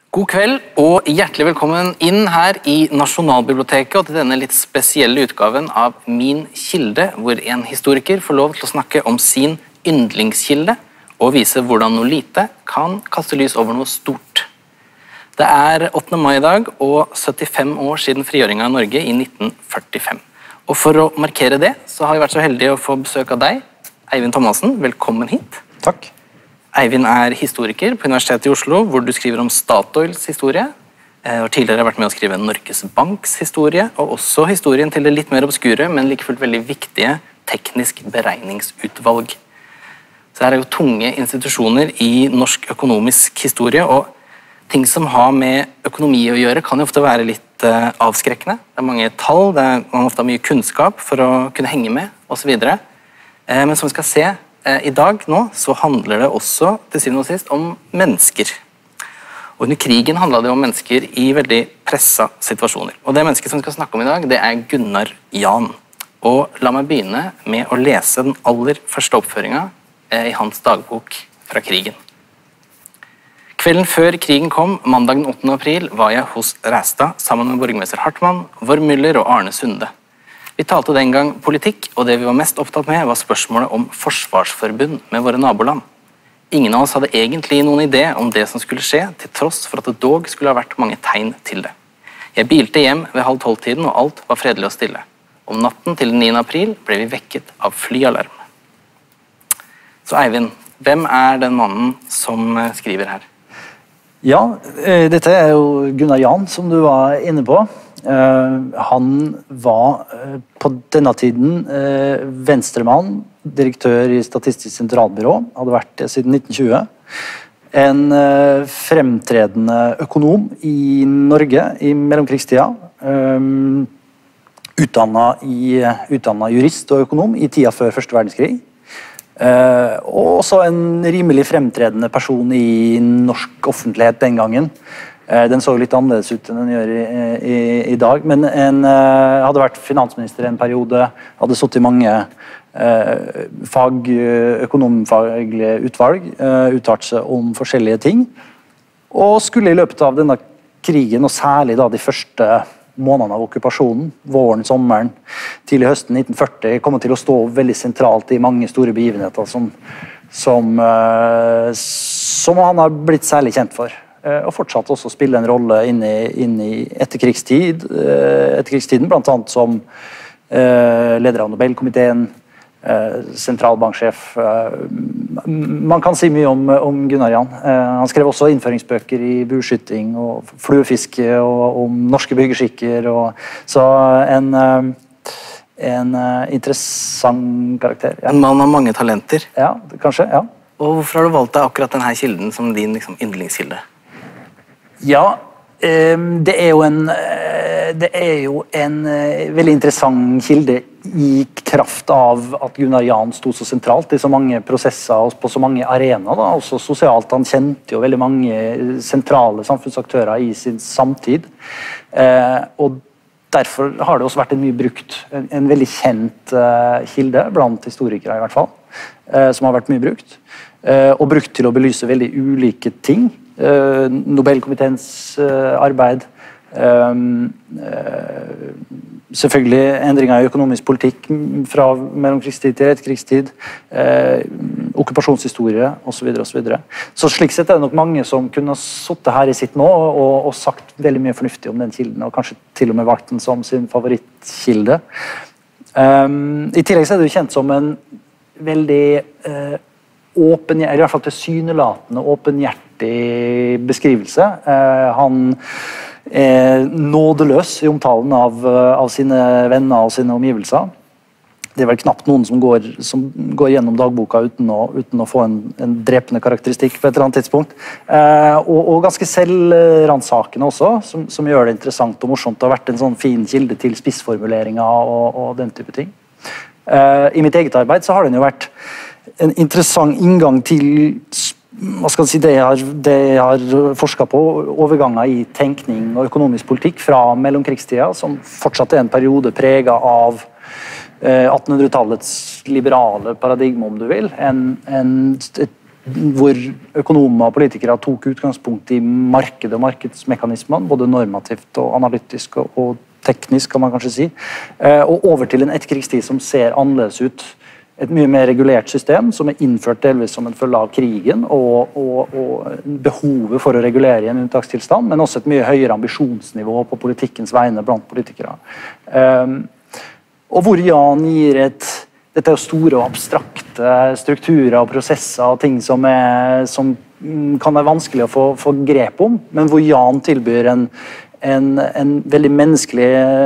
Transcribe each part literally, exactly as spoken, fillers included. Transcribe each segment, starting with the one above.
God kveld og hjertelig velkommen inn her i Nasjonalbiblioteket og til denne litt spesielle utgaven av Min kilde, hvor en historiker får lov til å snakke om sin yndlingskilde og vise hvordan noe lite kan kaste lys over noe stort. Det er åttende mai i dag og syttifem år siden frigjøringen av Norge i nitten førtifem. Og for å markere det så har vi vært så heldige å få besøk av deg, Eivind Thomassen. Velkommen hit. Takk. Eivind er historiker på Universitetet i Oslo, hvor du skriver om Statoils historie, og tidligere har vært med å skrive Norges Banks historie, og også historien til det litt mer obskure, men likefullt veldig viktige teknisk beregningsutvalg. Så her er jo tunge institusjoner i norsk økonomisk historie, og ting som har med økonomi å gjøre kan jo ofte være litt uh, avskrekkende. Det er mange tall, det er, man ofte har mye kunnskap for å kunne henge med, og så videre. Uh, men som vi skal se, I dag nå, så handler det også til syvende og sist om mennesker. Og under krigen handlet det om mennesker i veldig presset situasjoner. Og det mennesket som vi skal snakke om i dag, det er Gunnar Jahn. Og la meg begynne med å lese den aller første oppføringen i hans dagbok fra krigen. Kvelden før krigen kom, mandag den åttende april, var jeg hos Ræstad sammen med borgmester Hartmann, Wormüller og Arne Sunde. Vi talte den gang politikk, og det vi var mest opptatt med var spørsmålet om forsvarsforbund med våre naboland. Ingen av oss hadde egentlig noen idé om det som skulle skje, til tross for at det dog skulle ha vært mange tegn til det. Jeg bilte hjem ved halv tolv-tiden, og alt var fredelig og stille. Om natten til den niende april ble vi vekket av flyalarm. Så Eivind, hvem er den mannen som skriver her? Ja, dette er jo Gunnar Jahn, som du var inne på. Uh, han var uh, på denne tiden uh, venstremann, direktør i Statistisk sentralbyrå, hadde vært det siden nitten tjue. En uh, fremtredende økonom i Norge i mellomkrigstida. Um, utdannet, i, utdannet jurist og økonom i tida før første verdenskrig. Uh, og også en rimelig fremtredende person i norsk offentlighet den gangen. Den så litt annerledes ut enn den gjør i, i, i dag, men en uh, hadde vært finansminister en periode, hadde sittet i mange uh, fag, økonomfaglige utvalg, uh, uttalt seg om forskjellige ting, og skulle i løpet av denne krigen, og særlig da de første månedene av okkupasjonen, våren, sommeren, tidlig høsten nitten førti, komme til å stå veldig sentralt i mange store begivenheter som, som, uh, som han har blitt særlig kjent for. Og fortsatt også spille en rolle inn i, inn i etterkrigstid, etterkrigstiden, blant annet som eh, leder av Nobelkomiteen, eh, sentralbanksjef. Eh, man kan si mye om, om Gunnar Jahn. Eh, han skrev også innføringsbøker i bueskytting og fluefiske og om norske byggeskikker. Og, så en, eh, en eh, interessant karakter. Ja. En mann av mange talenter. Ja, kanskje, ja. Og hvorfor har du valgt deg akkurat denne kilden som din liksom, yndlingskilde? Ja, det er jo en, det er jo en veldig interessant kilde i kraft av at Gunnar Jahn sto så sentralt i så mange prosesser og på så mange arenaer, da, også sosialt. Han kjente jo veldig mange sentrale samfunnsaktører i sin samtid, og derfor har det også vært en mye brukt, en, en veldig kjent kilde, blant historikere i hvert fall, som har vært mye brukt, og brukt til å belyse veldig ulike ting. Uh, Nobelkomiteens uh, arbeid, um, uh, selvfølgelig endringer i økonomisk politikk fra mellomkrigstid til etterkrigstid, uh, okkupasjonshistorie osv. Så, videre, og så, så slik sett er det nok mange som kunne ha sittet her i sitt nå og, og sagt veldig mye fornuftig om den kilden, og kanskje til og med valgt den som sin favorittkilde. Um, I tillegg så er det jo kjent som en veldig uh, åpen, eller i hvert fall tilsynelatende åpenhjertig beskrivelse. Eh, han er nådeløs i omtalen av, av sine venner og sine omgivelser. Det er vel knapt noen som går, som går gjennom dagboka uten å, uten å få en, en drepende karakteristikk på et eller annet tidspunkt. Eh, og, og ganske selvransakende også, som, som gjør det interessant og morsomt. Det har vært en sånn fin kilde til spissformuleringer og, og den type ting. Eh, I mitt eget arbeid så har den jo vært en interessant inngang til hva skal jeg si, det jeg har, det jeg har forsket på, overganger i tenkning og økonomisk politikk fra mellomkrigstida, som fortsatt er en periode preget av eh, attenhundretallets liberale paradigme, om du vil. En, en, et hvor økonomer og politikere tok utgangspunkt i markedet og markedsmekanismene, både normativt og analytisk og, og teknisk, kan man kanskje si, eh, og over til en etterkrigstid som ser annerledes ut. Et mye mer regulert system som er innført delvis som en følge av krigen og, og, og behovet for å regulere i en unntakstilstand, men også et mye høyere ambisjonsnivå på politikkens vegne blant politikere. Um, og hvor Jan gir et Dette er jo store og abstrakte strukturer og prosesser og ting som, er, som kan være vanskelig å få, få grep om, men hvor Jan tilbyr en, en, en veldig menneskelig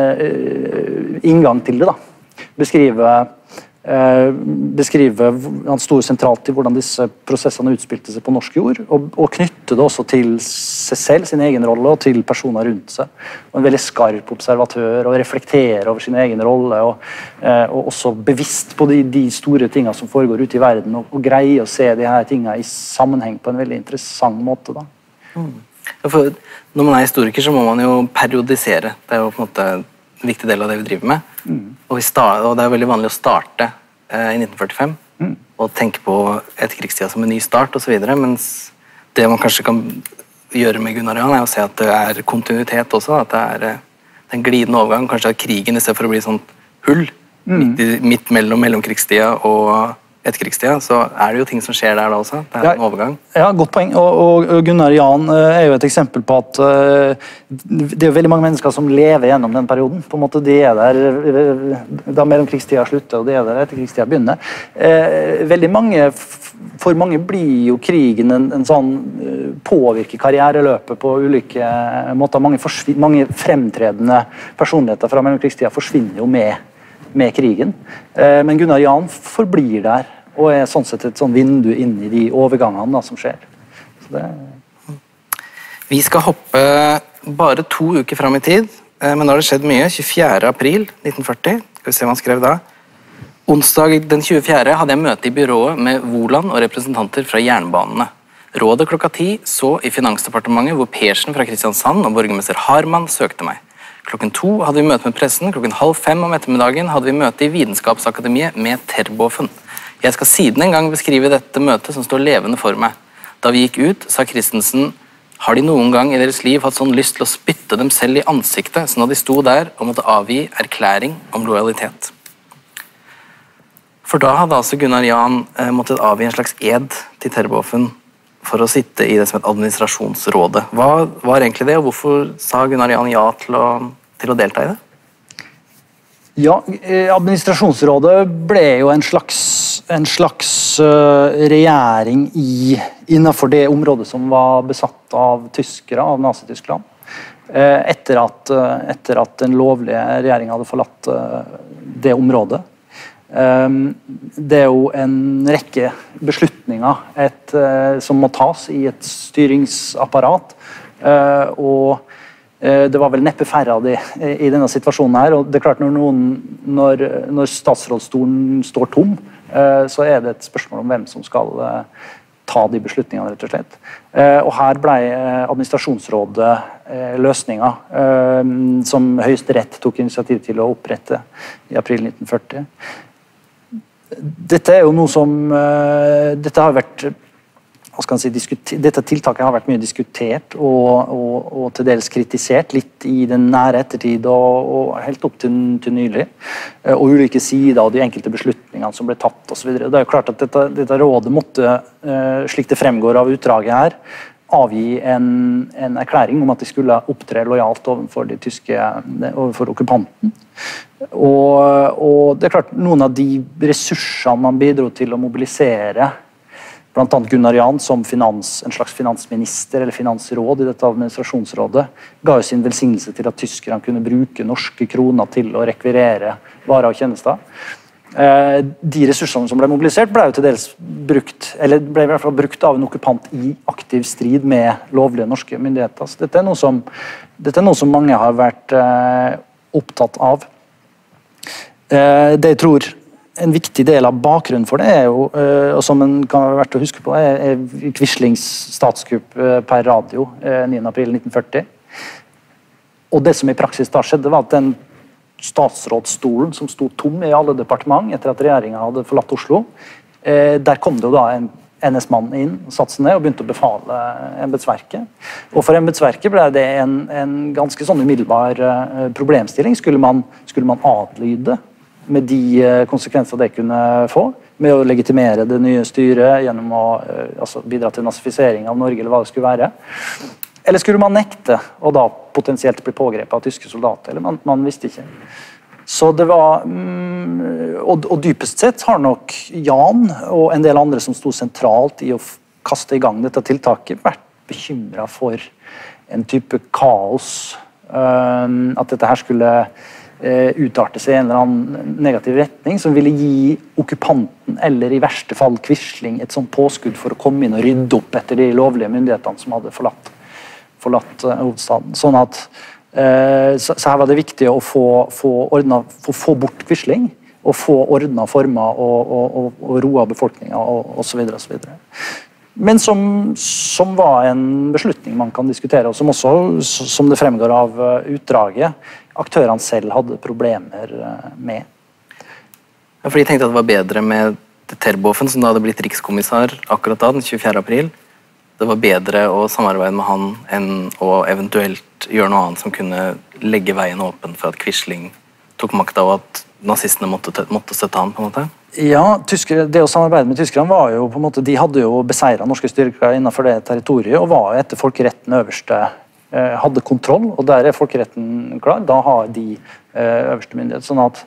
uh, inngang til det. da. Beskriver Eh, beskrive Han sto sentralt i hvordan disse prosessene utspilte seg på norsk jord, og, og knytte det også til seg selv, sin egen rolle, og til personer rundt seg. Og en veldig skarp observatør, og reflektere over sin egen rolle, og, eh, og også bevisst på de, de store tingene som foregår ute i verden, og, og greie å se de her tingene i sammenheng på en veldig interessant måte. da. Mm. Ja, for når man er historiker, så må man jo periodisere. Det er jo på en måte en viktig del av det vi driver med. Mm. Og, vi start, og det er veldig vanlig å starte eh, i nitten førtifem mm. og tenke på etterkrigstida som en ny start osv. Mens det man kanskje kan gjøre med Gunnar Jan, er å se at det er kontinuitet også. At det er, det er en glidende overgang. Kanskje at krigen, i stedet for å bli sånn hull mm. midt, i, midt mellom mellomkrigstida og etterkrigstida, så er det jo ting som skjer der da også. Det er ja, en overgang. Ja, godt poeng. Og, og Gunnar Jan er jo et eksempel på at uh, det er veldig mange mennesker som lever gjennom den perioden. På en måte de er der da mellomkrigstida slutter, og de er der etterkrigstida begynner. Uh, veldig mange, for mange blir jo krigen en, en sånn uh, påvirker karriereløpet på ulike måter. Mange, mange fremtredende personligheter fra mellomkrigstida forsvinner jo med med krigen, men Gunnar Jan forblir der og er sånn sett et sånn vindu inn i de overgangene da, som skjer. Så det... Vi skal hoppe bare to uker fram i tid, men da har det skjedd mye. tjuefjerde april nitten førti, skal vi se hva han skrev da. Onsdag den tjuefjerde hadde jeg møte i byrået med Voland og representanter fra jernbanene. Rådet klokka ti så i Finansdepartementet hvor Persen fra Kristiansand og borgermester Harman søkte meg. Klokken to hadde vi møte med pressen, klokken halv fem om ettermiddagen hadde vi møte i Vitenskapsakademiet med Terboven. Jeg skal siden en gang beskrive dette møtet som står levende for meg. Da vi gikk ut, sa Christensen, har de noen gang i deres liv hatt sånn lyst til å spytte dem selv i ansiktet, sånn at de sto der og måtte avgi erklæring om lojalitet. For da hadde altså Gunnar Jan eh, måttet avgi en slags ed til Terboven for å sitte i det som et administrasjonsrådet. Hva var egentlig det, og hvorfor sa Gunnar Jan ja til å, til å delta i det? Ja, administrasjonsrådet ble jo en slags, en slags uh, regjering i, innenfor det området som var besatt av tyskere, av Nazi-Tyskland. Uh, etter, at, uh, etter at den lovlige regjeringen hadde forlatt uh, det området. Det er jo en rekke beslutninger et, som må tas i et styringsapparat, og det var vel neppe færre av de i denne situasjonen her, og det er klart når, noen, når, når statsrådsstolen står tom, så er det et spørsmål om hvem som skal ta de beslutningene, rett og slett. Og her ble administrasjonsrådet løsninger som Høyesterett tok initiativ til å opprette i april nitten førti. Dette er jo noe som uh, dette har vært hva skal jeg si, dette tiltaket har vært mye diskutert og, og, og til dels kritisert litt i den nære ettertid og, og helt opp til, til nylig. Uh, og ulike sider av de enkelte beslutningene som ble tatt og så videre. Det er jo klart at dette, dette rådet måtte, uh, slik det fremgår av utdraget her, avgi en, en erklæring om at de skulle opptre lojalt overfor de tyske, overfor okkupanten. Og, og det er klart, noen av de ressursene man bidro til å mobilisere, blant annet Gunnar Jan som finans, en slags finansminister eller finansråd i dette administrasjonsrådet, ga jo sin velsignelse til at tyskerne kunne bruke norske kroner til å rekvirere varer og tjenester. De ressursene som ble mobilisert ble jo til dels brukt, eller ble i hvert fall brukt av en okkupant i aktiv strid med lovlige norske myndigheter. Så dette er noe som, dette er noe som mange har vært eh, opptatt av. Eh, det jeg tror en viktig del av bakgrunnen for det er jo, eh, og som en kan være verdt å huske på, er, er Quislings statskupp eh, per radio eh, niende april nitten førti. Og det som i praksis da skjedde var at den statsrådsstolen som sto tom i alle departement etter at regjeringen hadde forlatt Oslo, eh, der kom det jo da en, N S-mann inn, satte seg ned og begynte å befale embetsverket. Og for embetsverket ble det en, en ganske sånn umiddelbar uh, problemstilling. Skulle man, skulle man adlyde med de uh, konsekvenser det kunne få, med å legitimere det nye styret gjennom å uh, altså bidra til nazifisering av Norge, eller hva det skulle være? Eller skulle man nekte og da potensielt bli pågrepet av tyske soldater? Eller man, man visste ikke. Så det var, og, og dypest sett har nok Jan og en del andre som sto sentralt i å kaste i gang dette tiltaket, vært bekymret for en type kaos. At dette her skulle utarte seg i en eller annen negativ retning som ville gi okkupanten, eller i verste fall Quisling, et sånt påskudd for å komme inn og rydde opp etter de lovlige myndighetene som hadde forlatt, forlatt hovedstaden. Sånn at Så, så her var det viktig å få, få, ordnet, få, få bort Quisling, og få ordna former og, og, og, og roa befolkninga og osv. Men som, som var en beslutning man kan diskutere, og som også, som det fremgår av utdraget, aktørene selv hadde problemer med. Ja, for de tenkte at det var bedre med Terboven, som da hadde blitt rikskommissar akkurat da, den tjuefjerde april. Det var bedre å samarbeide med han enn å eventuelt gjøre noe annet som kunne legge veien åpen for at Quisling tok makta, og at nazistene måtte, måtte støtte han på en måte? Ja, tyskere, det å samarbeide med tyskerne var jo på en måte, de hadde jo beseiret norske styrker innenfor det territoriet, og var etter folkeretten øverste, eh, hadde kontroll, og der er folkeretten klar, da har de eh, øverste myndighet, sånn at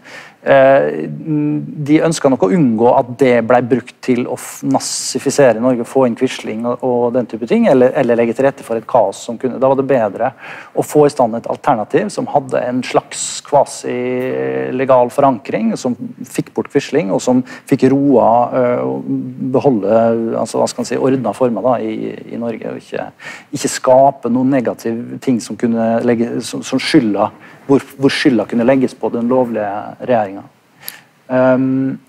de ønsket nok å unngå at det ble brukt til å nazifisere Norge, få inn Quisling og, og den type ting, eller, eller legge til rette for et kaos som kunne. Da var det bedre å få i stand et alternativ som hadde en slags kvasi-legal forankring, som fikk bort Quisling, og som fikk roa og beholde, altså hva skal man si, ordna former da, i, i Norge, og ikke, ikke skape noen negative ting som kunne legge, som, som skylda Hvor, hvor skylda kunne legges på den lovlige regjeringa. Um,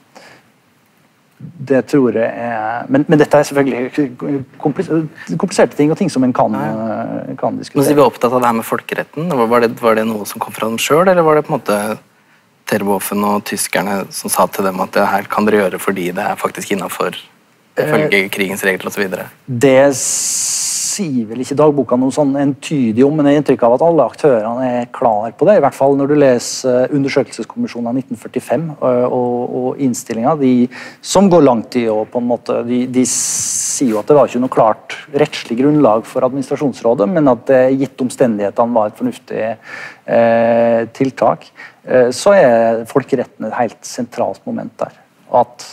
det tror jeg er men, men dette er selvfølgelig kompliserte ting og ting som en kan, kan diskutere. Men så er vi opptatt av det her med folkeretten. Var det, var det noe som kom fra dem sjøl, eller var det på en måte Terboven og tyskerne som sa til dem at det her kan dere gjøre fordi det er faktisk innenfor ifølge krigens regler og så videre? Det sier vel ikke dagboka noe sånn entydig om, men jeg har inntrykk av at alle aktørene er klar på det, i hvert fall når du leser undersøkelseskommisjonen av nitten førtifem og, og innstillinga, de som går langt i og på en måte, de, de sier jo at det var ikke noe klart rettslig grunnlag for administrasjonsrådet, men at det gitt omstendighetene var et fornuftig eh, tiltak, eh, så er folkeretten et helt sentralt moment der. At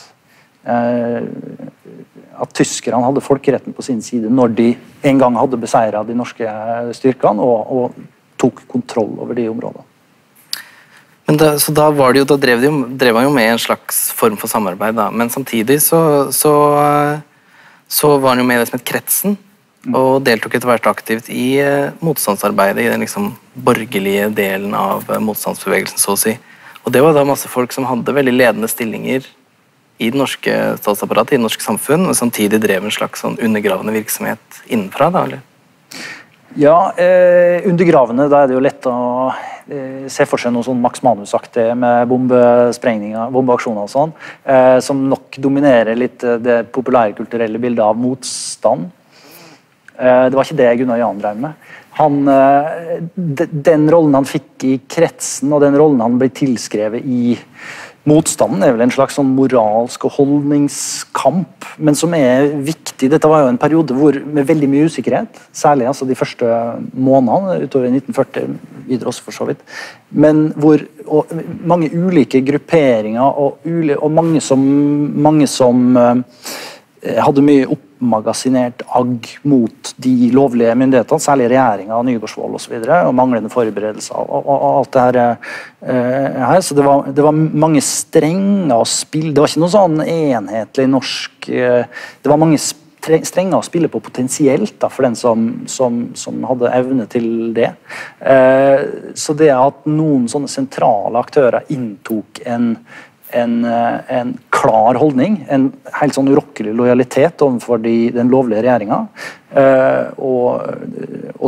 at tyskerne hadde folkeretten på sin side når de en gang hadde beseiret de norske styrkene og, og tok kontroll over de områdene. Men da, så da, var det jo, da drev, de, drev han jo med en slags form for samarbeid, da. Men samtidig så, så, så var han jo med i det som het Kretsen, og deltok etter hvert aktivt i motstandsarbeidet i den liksom borgerlige delen av motstandsbevegelsen, så å si. Og det var da masse folk som hadde veldig ledende stillinger i det norske statsapparatet, i det norske samfunn, og samtidig drev en slags sånn undergravende virksomhet innenfra, da, eller? Ja, eh, undergravende, da er det jo lett å eh, se for seg noe sånn Max Manus-aktig med bombesprengninger, bombeaksjoner og sånn, eh, som nok dominerer litt det populære kulturelle bildet av motstand. Eh, det var ikke det Gunnar Jan drev med. Han, eh, de, den rollen han fikk i Kretsen, og den rollen han ble tilskrevet i Motstanden er vel en slags sånn moralsk og holdningskamp, men som er viktig. Dette var jo en periode hvor, med veldig mye usikkerhet, særlig altså de første månedene utover nitten førti, videre også for så vidt, men hvor og, mange ulike grupperinger og, uli, og mange som, mange som uh, hadde mye oppmagasinert agg mot de lovlige myndighetene, særlig regjeringa, Nygaardsvold og så videre, og manglende forberedelser og, og, og alt det her, uh, her. Så det var, det var mange strenger å spille, det var ikke noe sånn enhetlig norsk, uh, det var mange strenger å spille på potensielt da, for den som, som, som hadde evne til det. Uh, så det at noen sånne sentrale aktører inntok en En, en klar holdning, en helt sånn urokkelig lojalitet overfor de, den lovlige regjeringa, eh, og, og,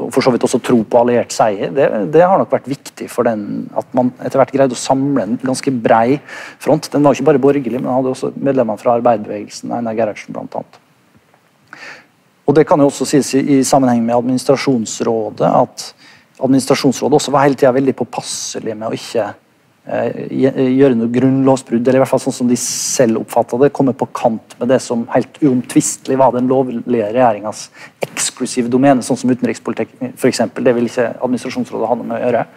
og for så vidt også tro på alliert seier, det, det har nok vært viktig for den, at man etter hvert greide å samle en ganske brei front. Den var ikke bare borgerlig, men hadde også medlemmer fra arbeiderbevegelsen, Einar Gerhardsen blant annet. Og det kan jo også sies i, i sammenheng med administrasjonsrådet, at administrasjonsrådet også var hele tiden veldig påpasselig med å ikke gjøre noe grunnlovsbrudd, eller i hvert fall sånn som de selv oppfattet det, komme på kant med det som helt uomtvistelig var den lovlige regjeringas eksklusive domene, sånn som utenrikspolitikk for eksempel. Det vil ikke administrasjonsrådet ha noe med å gjøre.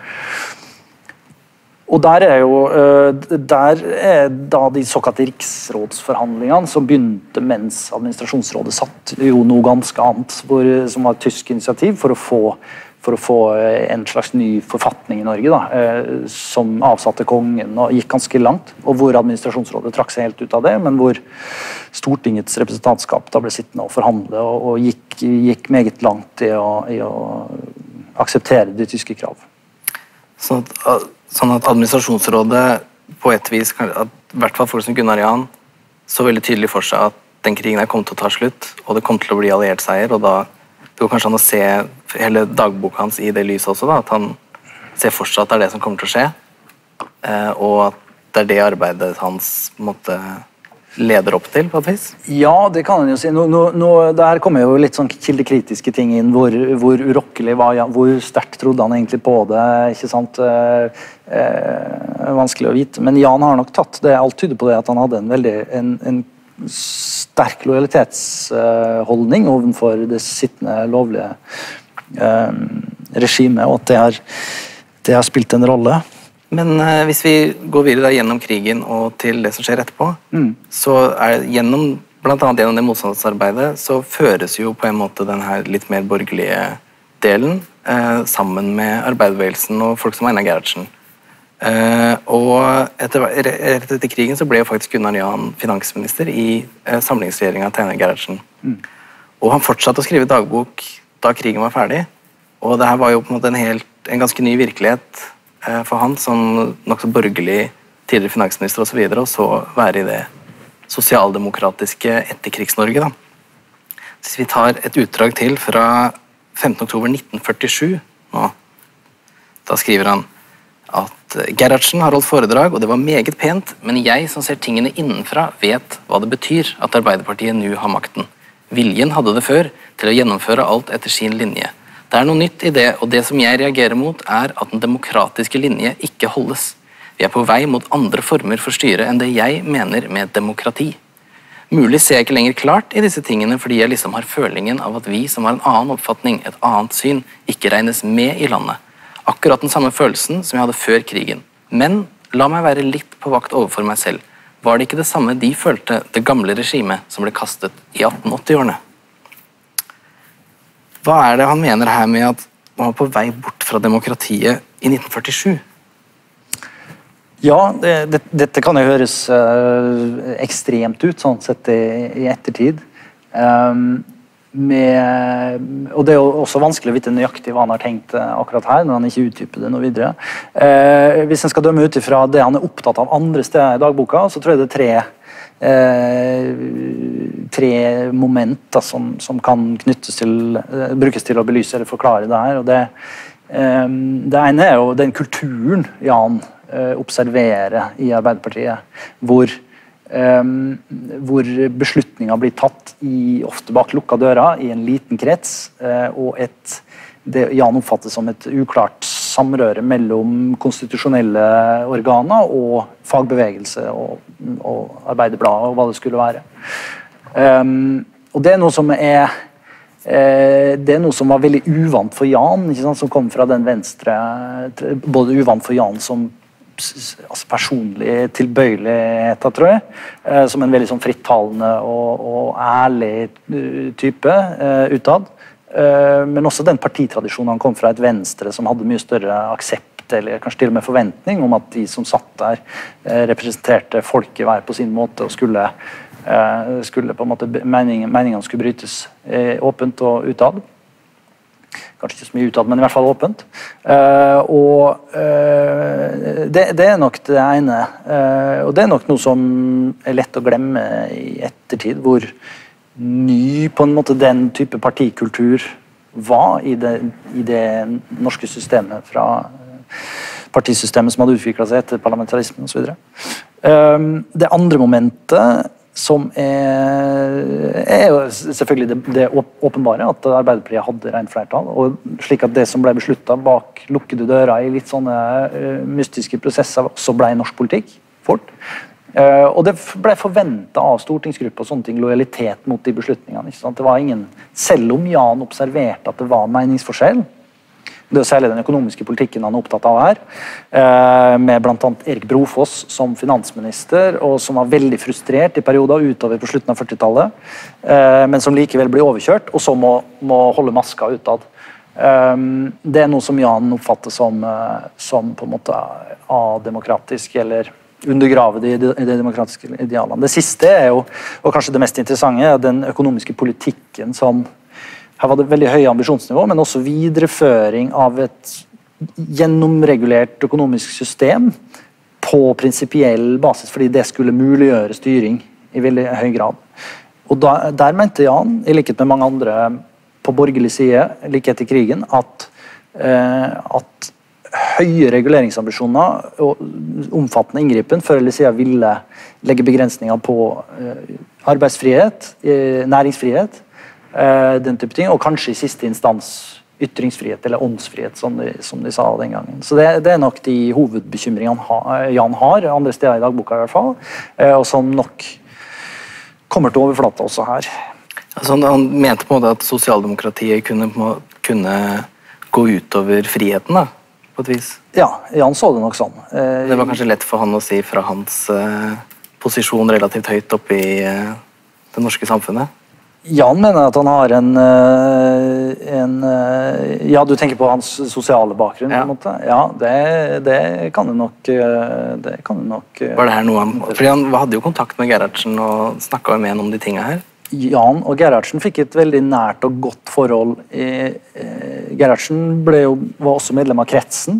Og der er jo der er da de såkalte riksrådsforhandlingene som begynte mens administrasjonsrådet satt jo noe ganske annet, hvor, som var et tysk initiativ for å få for å få en slags ny forfatning i Norge, da, som avsatte kongen og gikk ganske langt, og hvor administrasjonsrådet trakk seg helt ut av det, men hvor Stortingets representantskap da ble sittende og forhandle, og, og gikk, gikk meget langt i å, i å akseptere de tyske krav. Sånn at, sånn at administrasjonsrådet på et vis, at i hvert fall folk som Gunnar Jahn, så veldig tydelig for seg at den krigen er kommet til å ta slutt, og det kom til å bli alliert seier, og da det går kanskje an å se hele dagboka hans i det lyset også, da, at han ser fortsatt at det er det som kommer til å skje, og at det er det arbeidet hans måtte, leder opp til, på et vis? Ja, det kan han jo si. Nå, nå, nå, der kommer jo litt sånn kildekritiske ting inn, hvor, hvor urokkelig var Jan, hvor sterkt trodde han egentlig på det, ikke sant? Eh, eh, vanskelig å vite, men Jan har nok tatt det, alt tyder på det, at han hadde en veldig en, en sterk lojalitetsholdning overfor det sittende lovlige eh, regimet, og at det har, det har spilt en rolle. Men eh, hvis vi går videre gjennom krigen og til det som skjer etterpå, mm. så er gjennom, blant annet gjennom det motstandsarbeidet, så føres jo på en måte den her litt mer borgerlige delen eh, sammen med arbeiderbevegelsen og folk som Einar Gerhardsen. Uh, og etter, rett etter krigen så ble jo faktisk Gunnar Jahn finansminister i uh, samlingsregjeringen til Einar Gerhardsen. Mm. Og han fortsatte å skrive dagbok da krigen var ferdig, og det her var jo på en måte en, helt, en ganske ny virkelighet uh, for han som nokså borgerlig tidligere finansminister og så videre, og så være i det sosialdemokratiske etterkrigs-Norge da. Hvis vi tar et utdrag til fra femtende oktober nitten førtisju nå, da skriver han at Gerhardsen har holdt foredrag, og det var meget pent, men jeg som ser tingene innenfra vet hva det betyr at Arbeiderpartiet nå har makten. Viljen hadde det før til å gjennomføre alt etter sin linje. Det er noe nytt i det, og det som jeg reagerer mot er at den demokratiske linje ikke holdes. Vi er på vei mot andre former for styre enn det jeg mener med demokrati. Mulig ser jeg ikke lenger klart i disse tingene fordi jeg liksom har følingen av at vi som har en annen oppfatning, et annet syn, ikke regnes med i landet. Akkurat den samme følelsen som jeg hadde før krigen. Men la meg være litt på vakt overfor meg selv. Var det ikke det samme de følte det gamle regimet som ble kastet i atten åtti-årene? Hva er det han mener her med at man var på vei bort fra demokratiet i nitten førtisju? Ja, det, det, dette kan jo høres uh, ekstremt ut, sånn sett i, i ettertid. Um, Med, og det er jo også vanskelig å vite nøyaktig hva han har tenkt akkurat her, når han ikke utdyper det noe videre. Eh, hvis en skal dømme ut ifra det han er opptatt av andre steder i dagboka, så tror jeg det er tre, eh, tre momenter som, som kan knyttes til, eh, brukes til å belyse eller forklare det her. Og det, eh, det ene er jo den kulturen Jan eh, observerer i Arbeiderpartiet, hvor Um, hvor beslutninger blir tatt i, ofte bak lukka dører i en liten krets, uh, og et, det Jan oppfatter som et uklart samrøre mellom konstitusjonelle organer og fagbevegelse og, og Arbeiderbladet og hva det skulle være. Um, og det er noe som er uh, det er noe som var veldig uvant for Jan, ikke sant, som kom fra den venstre, både uvant for Jan som altså personlig tilbøyelighet, tror jeg, eh, som en veldig sånn frittalende og, og ærlig type eh, utad. Eh, men også den partitradisjonen han kom fra, et venstre som hadde mye større aksept, eller kanskje til og med forventning om at de som satt der, eh, representerte folket hver på sin måte, og skulle, eh, skulle på en måte, meningen, meningene skulle brytes eh, åpent og utad. Kanskje ikke så mye utad, men i hvert fall åpent. Uh, og uh, det, det er nok det ene. Uh, og det er nok noe som er lett å glemme i ettertid, hvor ny på en måte den type partikultur var i det, i det norske systemet fra partisystemet som hadde utviklet seg etter parlamentarismen og så videre. Det andre momentet som er, er jo selvfølgelig det, det åpenbare, at Arbeiderpartiet hadde rent flertall, og slik at det som ble besluttet bak lukkede dører i litt sånne mystiske prosesser også ble norsk politikk fort. Uh, og det ble forventet av stortingsgrupper og sånne ting, lojalitet mot de beslutningene. Ikke sant? Det var ingen, selv om Jan observerte at det var meningsforskjell, det er særlig den økonomiske politikken han er opptatt av her, uh, med blant annet Erik Brofoss som finansminister, og som var veldig frustrert i perioder utover på slutten av førtitallet, uh, men som likevel blir overkjørt, og så må, må holde maska utad. Um, det er noe som Jan oppfatter som, uh, som på en måte ademokratisk, eller undergrave de, de, de demokratiske idealene. Det siste er jo, og kanskje det mest interessante, er den økonomiske politikken som her var det veldig høye ambisjonsnivå, men også videreføring av et gjennomregulert økonomisk system på prinsipiell basis, fordi det skulle muliggjøre styring i veldig høy grad. Og da, der mente Jan, i likhet med mange andre på borgerlig side, like etter krigen, at, eh, at høye reguleringsambisjoner og omfattende inngripen før eller siden ville legge begrensninger på eh, arbeidsfrihet, eh, næringsfrihet, eh, den type ting, og kanskje i siste instans ytringsfrihet eller åndsfrihet, som de, som de sa den gangen. Så det, det er nok de hovedbekymringene ha, Jan har, andre steder i dagboka i hvert fall, eh, og som nok kommer til overflata også her. Altså, han mente på en måte at sosialdemokratiet kunne, kunne gå utover friheten, da? På et vis. Ja, Jan så det nok sånn. Eh, det var kanskje lett for han å si fra hans eh, posisjon relativt høyt oppe i eh, det norske samfunnet. Jan mener at han har en, en ja, du tenker på hans sosiale bakgrunn, ja. På en måte. Ja, det, det kan du nok, det kan du nok... Var det her noe han... Fordi han hadde jo kontakt med Gerhardsen og snakket med en om de tingene her. Jan og Gerhardsen fikk et veldig nært og godt forhold. Gerhardsen ble jo, var også medlem av kretsen,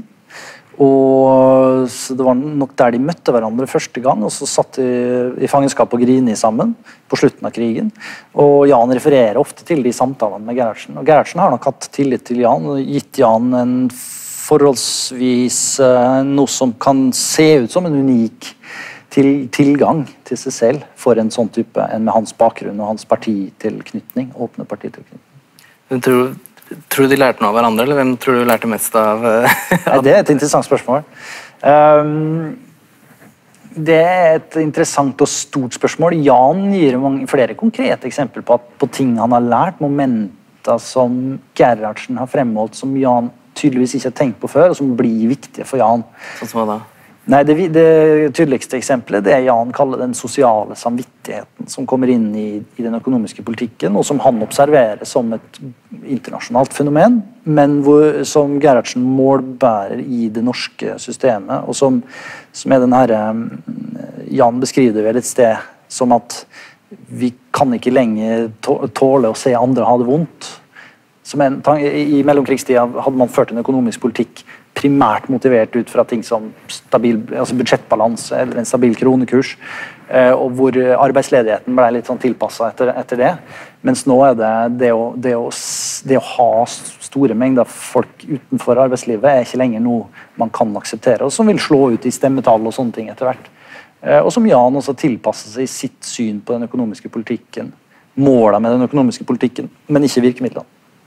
og så det var nok der de møtte hverandre første gang, og så satt de i fangenskap og grini sammen på slutten av krigen. Og Jan refererer ofte til de samtalene med Gerhardsen, og Gerhardsen har nok hatt tillit til Jan, og gitt Jan en forholdsvis noe som kan se ut som en unik Til, tilgang til seg selv for en sånn type, en med hans bakgrunn og hans partitilknytning, åpne partitilknytning. Tror, tror du de lærte noe av hverandre, eller hvem tror du lærte mest av? Nei, det er et interessant spørsmål. Um, det er et interessant og stort spørsmål. Jan gir mange, flere konkrete eksempler på, at, på ting han har lært, momenter som Gerhardsen har fremholdt, som Jan tydeligvis ikke har tenkt på før, og som blir viktige for Jan. Sånn som hva da? Nei, det, det tydeligste eksempelet det er Jan kaller den sosiale samvittigheten som kommer inn i, i den økonomiske politikken, og som han observerer som et internasjonalt fenomen, men hvor, som Gerhardsen målbærer i det norske systemet, og som, som er den her, Jan beskriver det vel et sted som at vi kan ikke lenger tåle å se andre ha det vondt. Som en, I mellomkrigstida hadde man ført en økonomisk politikk primært motivert ut fra ting som stabil, altså budsjettbalanse eller en stabil kronekurs, eh, og hvor arbeidsledigheten ble litt sånn tilpasset etter, etter det. Mens nå er det det å, det, å, det å ha store mengder folk utenfor arbeidslivet er ikke lenger noe man kan akseptere, og som vil slå ut i stemmetall og sånne ting etter hvert. Eh, og som Jan også tilpasser seg i sitt syn på den økonomiske politikken. Målet med den økonomiske politikken, men ikke virkemidlene.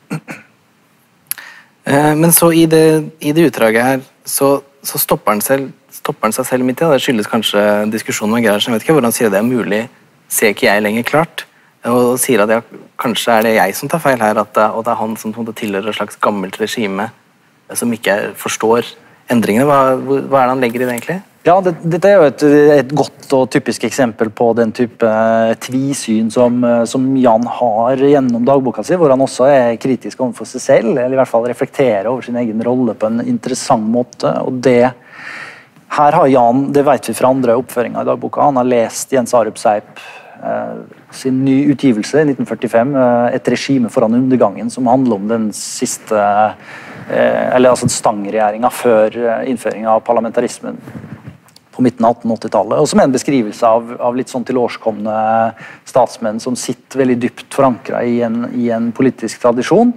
Men så i det, i det utdraget her, så, så stopper, han selv, stopper han seg selv midt i. Det skyldes kanskje diskusjonen med Gerhardsen. Jeg vet ikke hvor han sier det er mulig. Ser ikke jeg lenger klart? Og sier at jeg, kanskje er det jeg som tar feil her, at det, og det er han som tilhører et slags gammelt regime som ikke forstår endringene. Hva, hva er det han legger i det egentlig? Ja, det, dette er jo et, et godt og typisk eksempel på den type tvisyn som, som Jan har gjennom dagboka si, hvor han også er kritisk overfor seg selv, eller i hvert fall reflekterer over sin egen rolle på en interessant måte. Og det, her har Jan, det vet vi fra andre oppføringer i dagboka, han har lest Jens Arup Seip eh, sin ny utgivelse i nitten førtifem, eh, Et regime foran undergangen, som handler om den siste, eh, eller altså stangregjeringen før innføringen av parlamentarismen på midten av atten-åttitallet, og som er en beskrivelse av, av litt sånn tilårskomne statsmenn som sitter veldig dypt forankret i en, i en politisk tradisjon,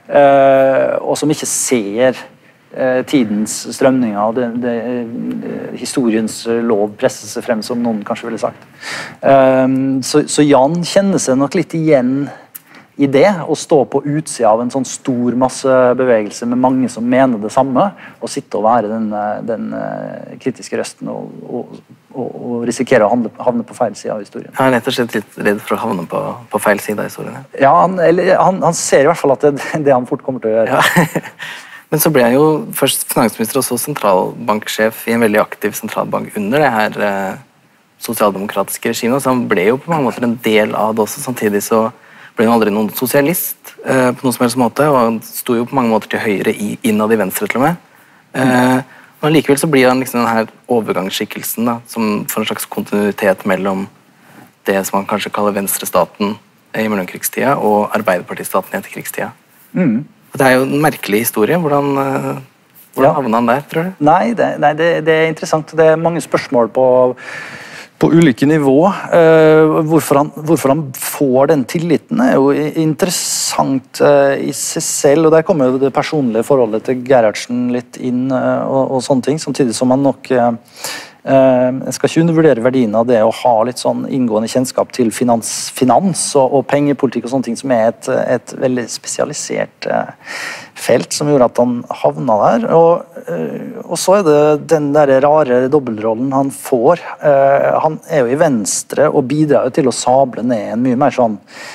eh, og som ikke ser eh, tidens strømninger, og det, det, eh, historiens lov presser seg frem, som noen kanskje ville sagt. Eh, så, så Jan kjenner seg nok litt igjen i det, å stå på utsida av en sånn stor massebevegelse med mange som mener det samme, og sitte og være den, den kritiske røsten og, og, og, og risikere å havne, havne på feil side av historien. Han er rett og slett litt redd for å havne på, på feil side av historien. Ja, han, eller, han, han ser i hvert fall at det er det han fort kommer til å gjøre. Ja. Men så ble han jo først finansminister og så sentralbanksjef i en veldig aktiv sentralbank under det her eh, sosialdemokratiske regimet, så han ble jo på mange måter en del av det også, samtidig så ble han aldri noen sosialist eh, på noen som helst måte, og han sto jo på mange måter til høyre i, innad i venstre til og med. Eh, men likevel så blir han liksom den her overgangsskikkelsen da, som får en slags kontinuitet mellom det som man kanskje kaller venstrestaten i mellomkrigstida og Arbeiderpartistaten i etterkrigstida. Mm. Det er jo en merkelig historie. Hvordan, eh, hvordan ja. havnet han der, tror du? Nei, det, nei det, det er interessant. Det er mange spørsmål på på ulike nivå. Uh, hvorfor, han, hvorfor han får den tilliten er jo interessant uh, i seg selv, og der kommer jo det personlige forholdet til Gerhardsen litt inn uh, og, og sånne ting, samtidig som han nok uh, uh, jeg skal ikke undervurdere verdien av det å ha litt sånn inngående kjennskap til finans, finans og, og pengepolitikk og sånne ting, som er et, et veldig spesialisert uh, felt som gjorde at han havna der. Og, og så er det den der rare dobbeltrollen han får. Han er jo i venstre og bidrar jo til å sable ned en mye mer sånn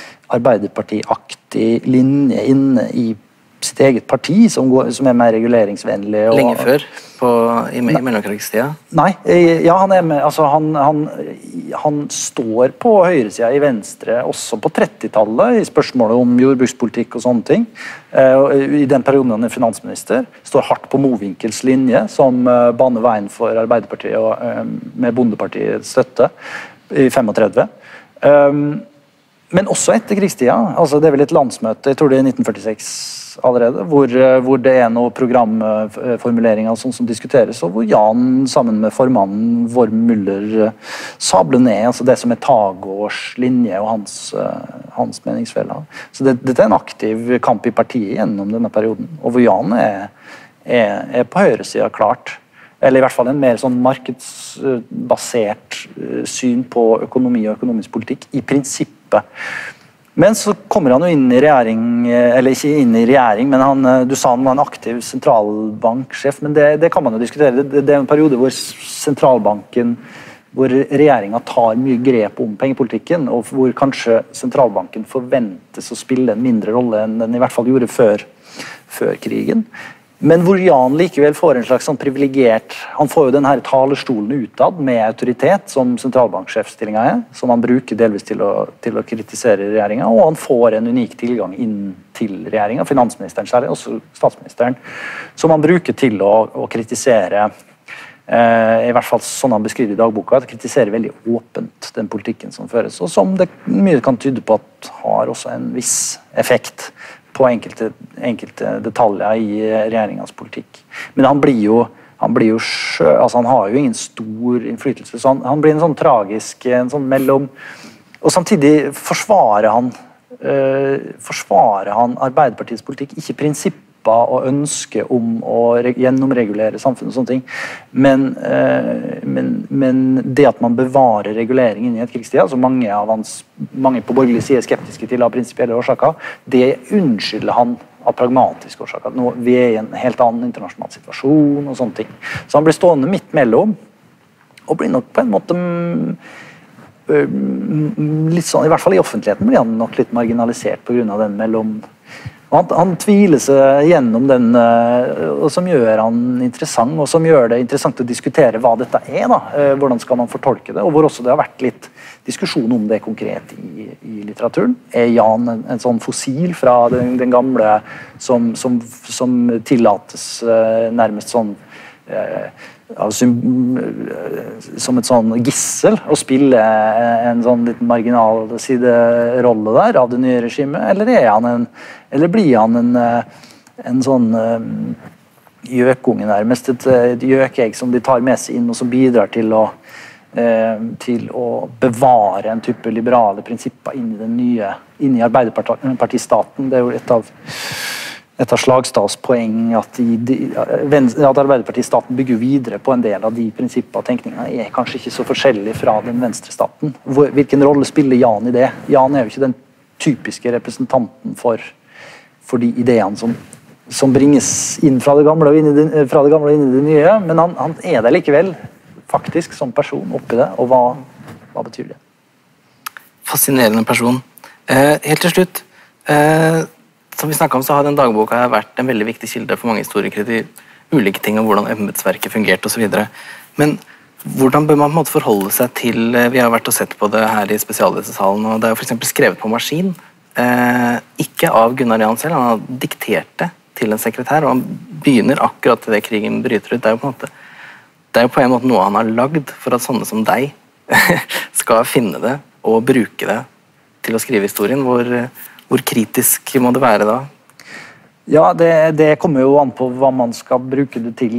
Arbeiderparti-aktig linje inne i sitt eget parti, som, går, som er mer reguleringsvennlig. Og, Lenge før, på, i, i mellomkrigstida? Nei, ja, han er med, altså han, han, han står på høyresida i venstre også på trettitallet i spørsmålet om jordbrukspolitikk og sånne ting. I den perioden han er finansminister, står hardt på Mowinckel's linje, som baner veien for Arbeiderpartiet og, med Bondepartiets støtte i femogtredve. Men også etter krigstida, altså det er vel et landsmøte, jeg tror det er nitten førtiseks allerede, hvor, hvor det er noen programformuleringer sånn som diskuteres, og hvor Jan sammen med formannen Worm Müller sabler ned altså det som er Tagårds linje og hans, hans meningsfeller. Så det, det er en aktiv kamp i partiet gjennom denne perioden, og hvor Jan er, er, er på høyresida klart. Eller i hvert fall en mer sånn markedsbasert syn på økonomi og økonomisk politikk, i prinsippet. Men så kommer han jo inn i regjering, eller ikke inn i regjering, men han, du sa han var en aktiv sentralbanksjef, men det, det kan man jo diskutere. Det, det er en periode hvor sentralbanken, hvor regjeringen tar mye grep om pengepolitikken, og hvor kanskje sentralbanken forventes å spille en mindre rolle enn den i hvert fall gjorde før, før krigen. Men hvor Jan likevel får en slags sånn privilegert, han får jo denne talerstolen utad med autoritet, som sentralbanksjefstillinga er, som han bruker delvis til å, til å kritisere regjeringen, og han får en unik tilgang inn til regjeringen, finansministeren særlig, også statsministeren, som han bruker til å, å kritisere, eh, i hvert fall sånn han beskriver i dagboka, at kritisere veldig åpent den politikken som føres, og som det mye kan tyde på at har også en viss effekt på enkelte, enkelte detaljer i regjeringens politikk. Men han blir jo, han blir jo sjø, altså han har jo ingen stor innflytelse, så han, han blir en sånn tragisk, en sånn mellom, og samtidig forsvarer han, øh, forsvarer han Arbeiderpartiets politikk, ikke prinsipper og ønske om å gjennomregulere samfunnet og sånne ting, men, øh, men, men det at man bevarer regulering inn i et krigstid, altså mange, av hans, mange på borgerlig side er skeptiske til av prinsipielle årsaker, det unnskylder han av pragmatiske årsaker. Nå, vi er i en helt annen internasjonal situasjon og sånne ting. Så han blir stående midt mellom, og blir nok på en måte litt sånn, i hvert fall i offentligheten blir han nok litt marginalisert på grunn av den mellom. Han, han tviler seg gjennom den, og som gjør han interessant, og som gjør det interessant å diskutere hva dette er, da. Hvordan skal man fortolke det, og hvor også det har vært litt diskusjon om det konkret i, i litteraturen. Er Jan en, en sånn fossil fra den, den gamle som, som, som tillates nærmest sånn Altså, som et sånn gissel å spille en sånn liten marginal siderolle der av det nye regimet, eller er han en eller blir han en, en sånn gjøkunge nærmest, et, et gjøkeegg som de tar med seg inn, og som bidrar til å, eh, til å bevare en type liberale prinsipper inn i den nye, inn i Arbeiderpartistaten. Det er jo et av, et av Slagstads poeng at, de, de, at Arbeiderpartistaten bygger videre på en del av de prinsippene og tenkningene er kanskje ikke så forskjellig fra den venstrestaten. Hvilken rolle spiller Jan i det? Jan er jo ikke den typiske representanten for, for de ideene som som bringes inn fra det gamle og inn i det, fra det, gamle og inn i det nye, men han, han er det likevel, faktisk, som person oppi det, og hva, hva betyr det? Fascinerende person. Eh, helt til slutt, eh, som vi snakket om, så har den dagboka vært en veldig viktig kilde for mange historikere til ulike ting om hvordan embetsverket fungerte og så videre. Men hvordan bør man på en måte forholde seg til, vi har vært og sett på det her i spesiallesesalen, og det er jo for eksempel skrevet på maskin, eh, ikke av Gunnar Jan selv, han har diktert det til en sekretær, og han begynner akkurat til det krigen bryter ut. Det er jo på en måte, det er jo på en måte noe han har lagd for at sånne som deg skal finne det og bruke det til å skrive historien. Hvor, hvor kritisk må det være da? Ja, det, det kommer jo an på hva man skal bruke det til,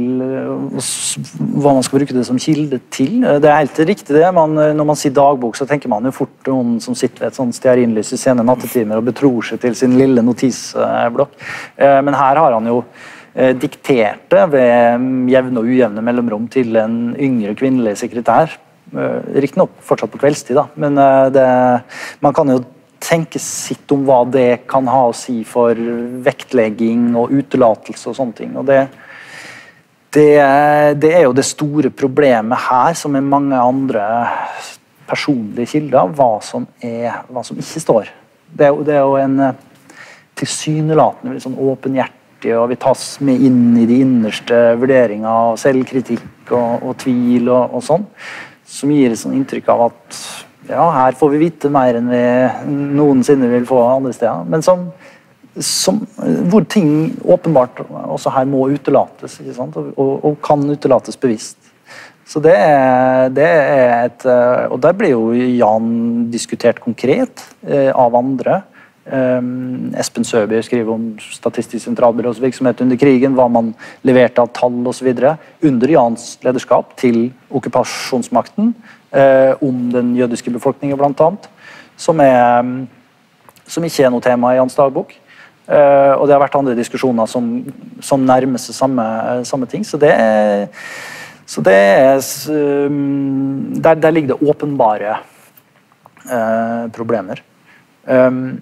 hva man skal bruke det som kilde til. Det er helt riktig det. Man, når man sier dagbok, så tenker man jo fort noen som sitter ved et sånt stearinlys i sene nattetimer og betror seg til sin lille notisblokk. Men her har han jo diktert det ved jevne og ujevne mellomrom til en yngre kvinnelig sekretær. Riktig nok fortsatt på kveldstid, da. Men det, man kan jo tenke sitt om hva det kan ha å si for vektlegging og utelatelse og sånne ting. Og det, det, det er jo det store problemet her, som er mange andre personlige kilder, hva som, er, hva som ikke står. Det er jo, det er jo en tilsynelatende sånn åpenhjertig, og vi tas med inn i de innerste vurderinger og selvkritikk og, og tvil og, og sånn, som gir et sånn inntrykk av at ja, her får vi vite mer enn vi noensinne vil få andre steder. Men som, som, hvor ting åpenbart også her må utelates, ikke sant? Og, og, og kan utelates bevisst. Så det er, det er et, og der blir jo Jan diskutert konkret eh, av andre. Um, Espen Søby skriver om Statistisk sentralbyrås virksomhet under krigen, hva man leverte av tall og så videre, under Jans lederskap til okkupasjonsmakten, uh, om den jødiske befolkningen blant annet, som, er, som ikke er noe tema i Jans dagbok. Uh, og det har vært andre diskusjoner som, som nærmer seg samme, samme ting, så det er, så det er um, der, der ligger det åpenbare uh, problemer. Um,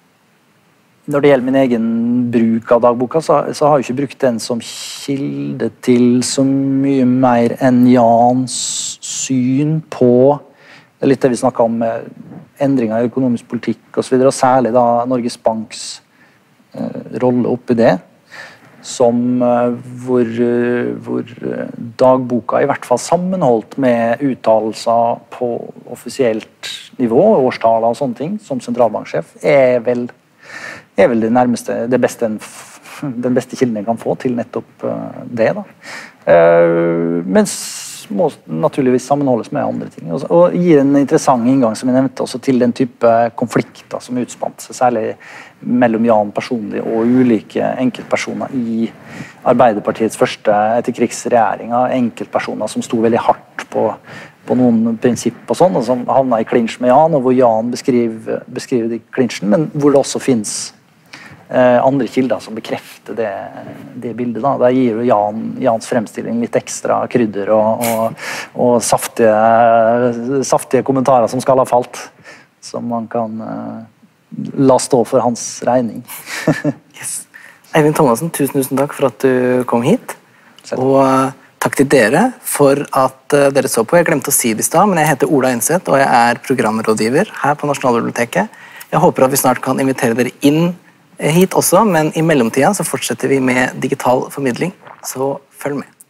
Når det gjelder min egen bruk av dagboka, så, så har jeg ikke brukt den som kilde til så mye mer enn Jans syn på det er litt det vi snakket om med endringer i økonomisk politikk og så videre, og særlig da Norges Banks eh, rolle oppi det, som eh, hvor, hvor dagboka i hvert fall sammenholdt med uttalelser på offisielt nivå, årstaler og sånne ting, som sentralbanksjef, er vel er vel det nærmeste, det beste en, den beste kilden jeg kan få til nettopp uh, det. da. Uh, mens må naturligvis sammenholdes med andre ting. Og, og gir en interessant inngang som jeg nevnte, også til den type konflikter som utspant seg, særlig mellom Jan personlig og ulike enkeltpersoner i Arbeiderpartiets første etterkrigsregjeringer. Enkeltpersoner som sto veldig hardt på, på noen prinsipp og sånn, og som havna i klinsj med Jan, og hvor Jan beskriver, beskriver de klinsjen, men hvor det også finnes eh, andre kilder som bekrefter det, det bildet. Da. Der gir jo Jan, Jans fremstilling litt ekstra krydder og, og, og saftige, saftige kommentarer som skal ha falt, som man kan eh, la stå for hans regning. Yes. Eivind Thomassen, tusen, tusen takk for at du kom hit. Og takk til dere for at dere så på. Jeg glemte å si det i stad, men jeg heter Ola Enseth, og jeg er programrådgiver her på Nasjonalbiblioteket. Jeg håper at vi snart kan invitere dere inn hit også, men i mellomtida så fortsetter vi med digital formidling, så følg med.